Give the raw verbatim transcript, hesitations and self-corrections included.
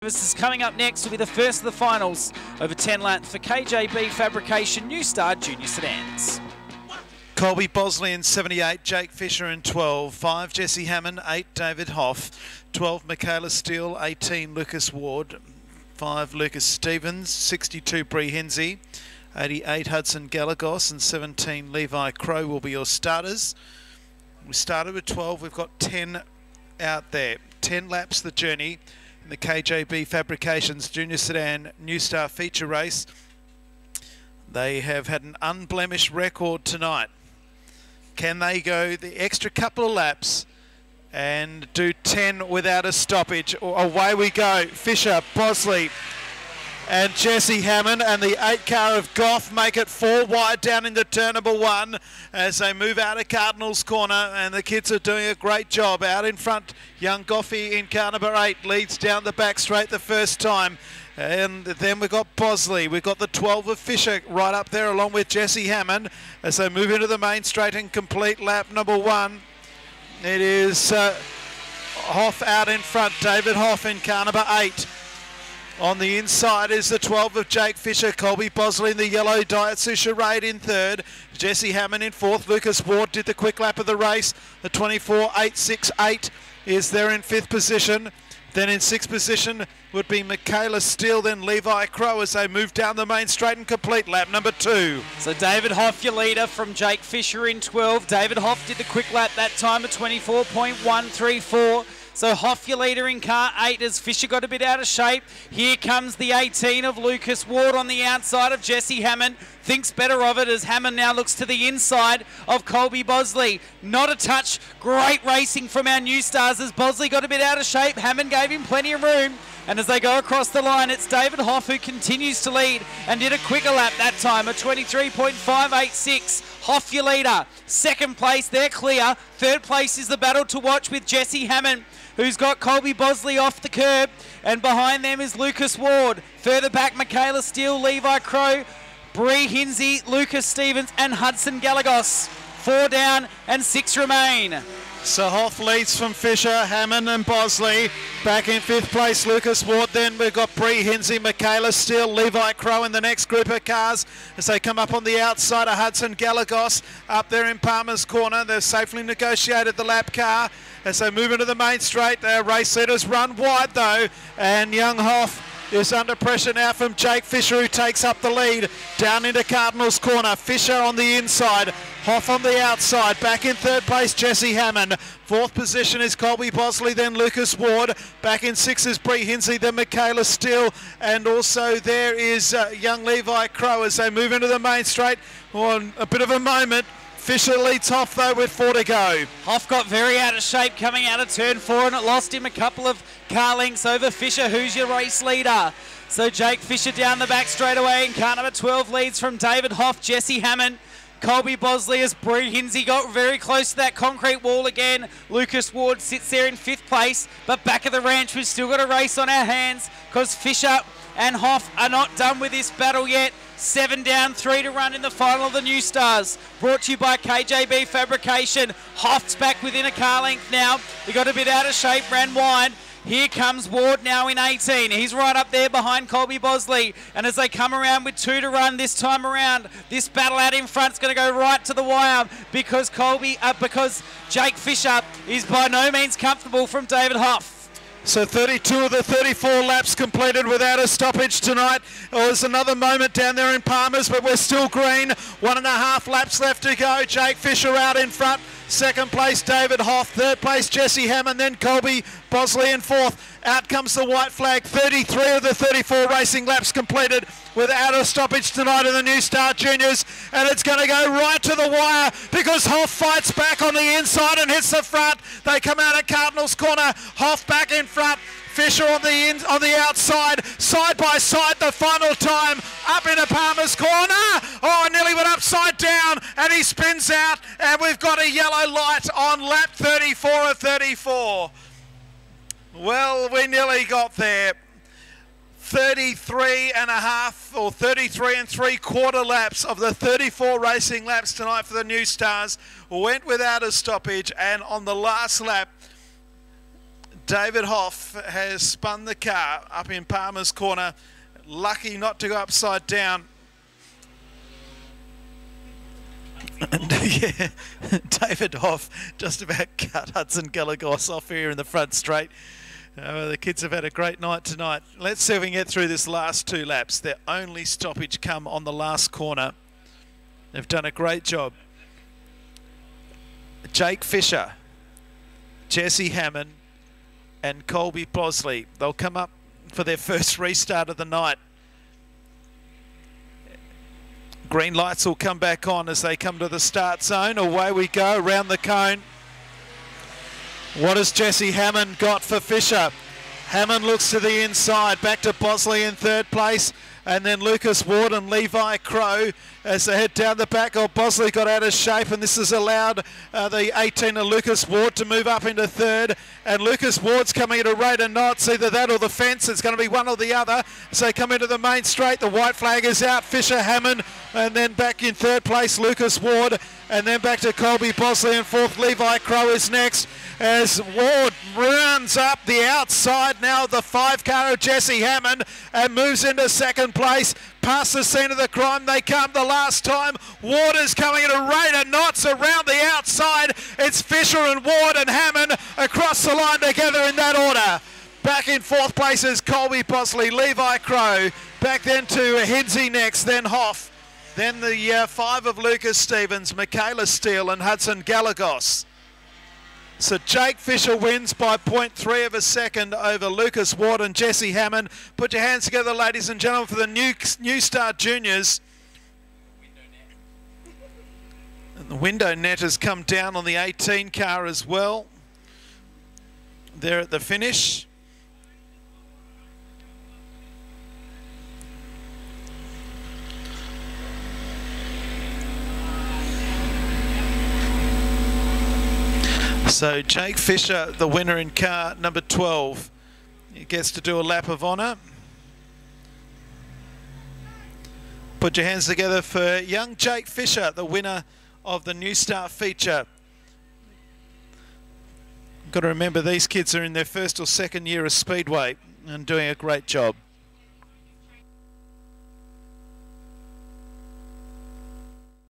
This is coming up next will be the first of the finals over ten length for K J B Fabrication New Star Junior Sedans. Colby Bosley in seventy-eight, Jake Fisher in twelve, five Jesse Hammond, eight David Hoff, twelve Michaela Steele, eighteen Lucas Ward, five Lucas Stevens, sixty-two Bree Hinsey, eighty-eight Hudson Galagos and seventeen Levi Crow will be your starters. We started with twelve, we've got ten out there. ten laps the journey in the K J B Fabrications Junior Sedan New Star feature race. They have had an unblemished record tonight. Can they go the extra couple of laps and do ten without a stoppage? Away we go. Fisher, Bosley and Jesse Hammond and the eight car of Goff make it four wide down into turn number one as they move out of Cardinals Corner, and the kids are doing a great job. Out in front, young Goffy in car number eight leads down the back straight the first time. And then we've got Bosley. We've got the twelve of Fisher right up there along with Jesse Hammond as they move into the main straight and complete lap number one. It is uh, Hoff out in front, David Hoff in car number eight. On the inside is the twelve of Jake Fisher, Colby Bosley in the yellow Daihatsu Charade in third, Jesse Hammond in fourth, Lucas Ward did the quick lap of the race, the twenty-four eight six eight is there in fifth position. Then in sixth position would be Michaela Steele, then Levi Crow as they move down the main straight and complete lap number two. So David Hoff, your leader from Jake Fisher in twelve. David Hoff did the quick lap that time at twenty-four point one three four. So Hoff, your leader in car eight as Fisher got a bit out of shape. Here comes the eighteen of Lucas Ward on the outside of Jesse Hammond. Thinks better of it as Hammond now looks to the inside of Colby Bosley. Not a touch. Great racing from our new stars as Bosley got a bit out of shape. Hammond gave him plenty of room. And as they go across the line, it's David Hoff who continues to lead and did a quicker lap that time at twenty-three point five eight six. Hoff, your leader. Second place, they're clear. Third place is the battle to watch with Jesse Hammond, who's got Colby Bosley off the curb. And behind them is Lucas Ward. Further back, Michaela Steele, Levi Crow, Bree Hinsey, Lucas Stevens and Hudson Galagos. Four down and six remain. So Hoff leads from Fisher, Hammond and Bosley. Back in fifth place, Lucas Ward. Then we've got Bree Hinsey, Michaela Steele, Levi Crow in the next group of cars as they come up on the outside of Hudson Galagos. Up there in Palmer's Corner, they've safely negotiated the lap car as they move into the main straight. Their race leaders run wide though, and young Hoff is under pressure now from Jake Fisher, who takes up the lead down into Cardinals Corner. Fisher on the inside, Hoff on the outside. Back in third place, Jesse Hammond. Fourth position is Colby Bosley, then Lucas Ward. Back in six is Bree Hinsey, then Michaela Steele. And also there is uh, young Levi Crow as they move into the main straight. On a bit of a moment. Fisher leads Hoff though with four to go. Hoff got very out of shape coming out of turn four and it lost him a couple of car lengths over Fisher, who's your race leader. So Jake Fisher down the back straight away in car number twelve leads from David Hoff, Jesse Hammond. Colby Bosley as Bree Hinsey got very close to that concrete wall again. Lucas Ward sits there in fifth place, but back of the ranch we've still got a race on our hands because Fisher and Hoff are not done with this battle yet. Seven down, three to run in the final of the New Stars. Brought to you by K J B Fabrication. Hoff's back within a car length now. He got a bit out of shape, ran wide. Here comes Ward now in eighteen. He's right up there behind Colby Bosley. And as they come around with two to run this time around, this battle out in front is going to go right to the wire because Colby, uh, because Jake Fisher is by no means comfortable from David Hoff. So thirty-two of the thirty-four laps completed without a stoppage tonight. There was another moment down there in Palmer's, but we're still green. One and a half laps left to go. Jake Fisher out in front. Second place, David Hoff. Third place, Jesse Hammond. Then Colby Bosley in fourth. Out comes the white flag. thirty-three of the thirty-four racing laps completed without a stoppage tonight in the New Star Juniors. And it's going to go right to the wire because Hoff fights back on the inside and hits the front. They come out at Cardinals Corner. Hoff back in front. Fisher on the in, on the outside, side by side the final time, up into Palmer's Corner. Oh, nearly went upside down and he spins out and we've got a yellow light on lap thirty-four of thirty-four. Well, we nearly got there. thirty-three and a half or thirty-three and three quarter laps of the thirty-four racing laps tonight for the New Stars went without a stoppage, and on the last lap, David Hoff has spun the car up in Palmer's corner. Lucky not to go upside down. And yeah, David Hoff just about cut Hudson Galagos off here in the front straight. Uh, the kids have had a great night tonight. Let's see if we can get through this last two laps. Their only stoppage come on the last corner. They've done a great job. Jake Fisher, Jesse Hammond and Colby Bosley. They'll come up for their first restart of the night. Green lights will come back on as they come to the start zone. Away we go around the cone. What has Jesse Hammond got for Fisher? Hammond looks to the inside, back to Bosley in third place, and then Lucas Ward and Levi Crow as they head down the back. Oh, Bosley got out of shape, and this has allowed uh, the eighteen of Lucas Ward to move up into third, and Lucas Ward's coming at a rate of knots, either that or the fence. It's going to be one or the other. So they come into the main straight, the white flag is out. Fisher, Hammond, and then back in third place Lucas Ward, and then back to Colby Bosley in fourth. Levi Crow is next as Ward runs up the outside now of the five car of Jesse Hammond and moves into second place. Past the scene of the crime they come the last time. Ward is coming at a rate of knots around the outside. It's Fisher and Ward and Hammond across the line together in that order. Back in fourth place is Colby Bosley, Levi Crow. Back then to Hinsey next, then Hoff. Then the uh, five of Lucas Stevens, Michaela Steele and Hudson Galagos. So Jake Fisher wins by point three of a second over Lucas Ward and Jesse Hammond. Put your hands together, ladies and gentlemen, for the new, new Start Juniors. And the window net has come down on the eighteen car as well. There at the finish. So Jake Fisher, the winner in car number twelve, he gets to do a lap of honour. Put your hands together for young Jake Fisher, the winner of the New Start feature. Got to remember these kids are in their first or second year of Speedway and doing a great job.